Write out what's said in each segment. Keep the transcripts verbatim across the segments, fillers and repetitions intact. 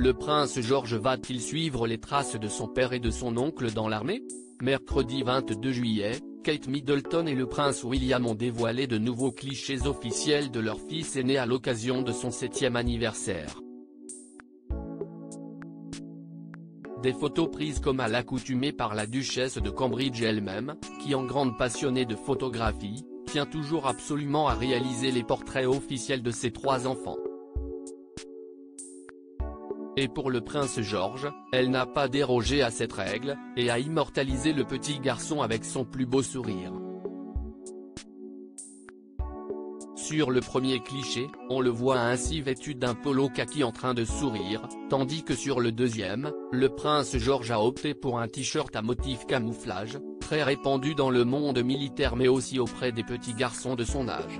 Le prince George va-t-il suivre les traces de son père et de son oncle dans l'armée? Mercredi vingt-deux juillet, Kate Middleton et le prince William ont dévoilé de nouveaux clichés officiels de leur fils aîné à l'occasion de son septième anniversaire. Des photos prises comme à l'accoutumée par la duchesse de Cambridge elle-même, qui en grande passionnée de photographie, tient toujours absolument à réaliser les portraits officiels de ses trois enfants. Et pour le prince George, elle n'a pas dérogé à cette règle, et a immortalisé le petit garçon avec son plus beau sourire. Sur le premier cliché, on le voit ainsi vêtu d'un polo kaki en train de sourire, tandis que sur le deuxième, le prince George a opté pour un t-shirt à motif camouflage, très répandu dans le monde militaire mais aussi auprès des petits garçons de son âge.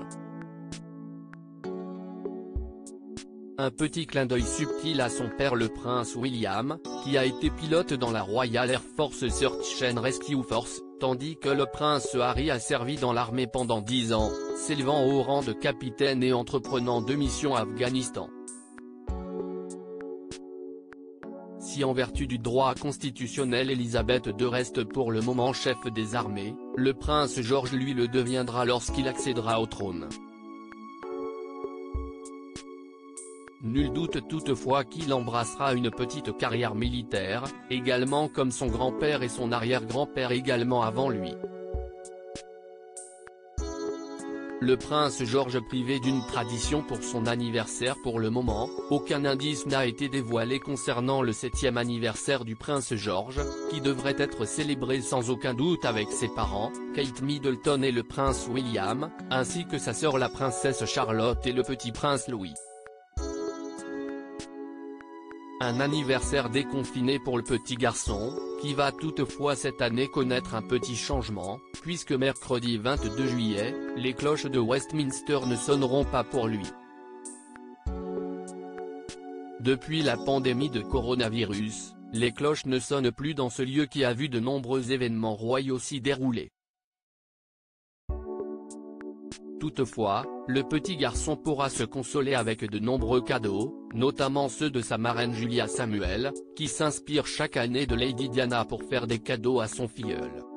Un petit clin d'œil subtil à son père le prince William, qui a été pilote dans la Royal Air Force Search and Rescue Force, tandis que le prince Harry a servi dans l'armée pendant dix ans, s'élevant au rang de capitaine et entreprenant deux missions à Afghanistan. Si en vertu du droit constitutionnel Elisabeth deux reste pour le moment chef des armées, le prince George lui le deviendra lorsqu'il accédera au trône. Nul doute toutefois qu'il embrassera une petite carrière militaire, également comme son grand-père et son arrière-grand-père également avant lui. Le prince George privé d'une tradition pour son anniversaire pour le moment, aucun indice n'a été dévoilé concernant le septième anniversaire du prince George, qui devrait être célébré sans aucun doute avec ses parents, Kate Middleton et le prince William, ainsi que sa sœur la princesse Charlotte et le petit prince Louis. Un anniversaire déconfiné pour le petit garçon, qui va toutefois cette année connaître un petit changement, puisque mercredi vingt-deux juillet, les cloches de Westminster ne sonneront pas pour lui. Depuis la pandémie de coronavirus, les cloches ne sonnent plus dans ce lieu qui a vu de nombreux événements royaux s'y dérouler. Toutefois, le petit garçon pourra se consoler avec de nombreux cadeaux, notamment ceux de sa marraine Julia Samuel, qui s'inspire chaque année de Lady Diana pour faire des cadeaux à son filleul.